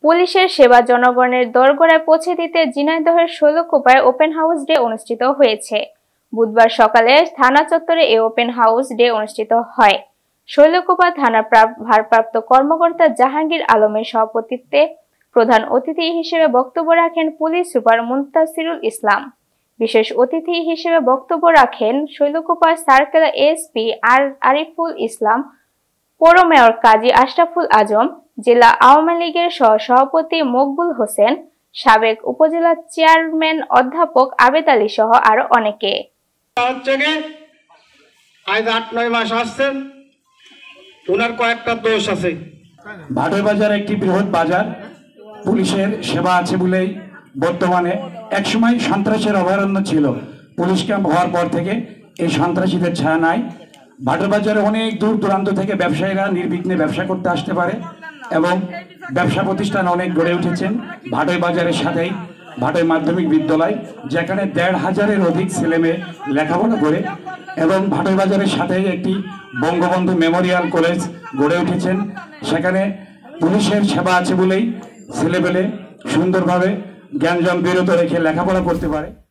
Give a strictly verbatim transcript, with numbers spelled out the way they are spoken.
পুলিশের সেবা জনগণের দোরগোড়ায় পৌঁছে দিতে ঝিনাইদহের শৈলকুপায় ওপেন হাউস ডে অনুষ্ঠিত হয়েছে। বুধবার সকালে থানা চত্বরে এই ওপেন হাউস ডে অনুষ্ঠিত হয়। শৈলকুপা থানার ভারপ্রাপ্ত কর্মকর্তা জাহাঙ্গীর আলমের সভাপতিত্বে প্রধান অতিথি হিসেবে বক্তব্য রাখেন পুলিশ সুপার মুনতাসিরুল ইসলাম। বিশেষ অতিথি হিসেবে বক্তব্য রাখেন শৈলকুপা সার্কেল এসপি আর আরিফুল ইসলাম, পৌর মেয়র কাজী আশরাফুল আজম, জেলা আওয়ামী লীগের সহ সভাপতি মকবুল হোসেন, সাবেক উপজেলা চেয়ারম্যান অধ্যাপক আবেদ আলী সহ আরো অনেকে। আজ আট নয় মাস আসছেন, ওনার কয়েকটা দোষ আছে। ভাটের বাজার একটি বৃহৎ বাজার, পুলিশের সেবা আছে বলেই বর্তমানে একসময় সন্ত্রাসের অভয়ারণ্য ছিল। পুলিশ ক্যাম্প হওয়ার পর থেকে এই সন্ত্রাসীদের ছায়া নাই। ভাটের বাজারে অনেক দূর দূরান্ত থেকে ব্যবসায়ীরা নির্বিঘ্নে ব্যবসা করতে আসতে পারে এবং ব্যবসা প্রতিষ্ঠান অনেক গড়ে উঠেছেন ভাটের বাজারের সাথেই। ভাটের মাধ্যমিক বিদ্যালয়, যেখানে দেড় হাজারের অধিক ছেলেমেয়ে লেখাপড়া করে, এবং ভাটের বাজারের সাথেই একটি বঙ্গবন্ধু মেমোরিয়াল কলেজ গড়ে উঠেছেন। সেখানে পুলিশের সেবা আছে বলেই ছেলেপেলে সুন্দরভাবে জ্ঞানজন বিরত রেখে লেখাপড়া করতে পারে।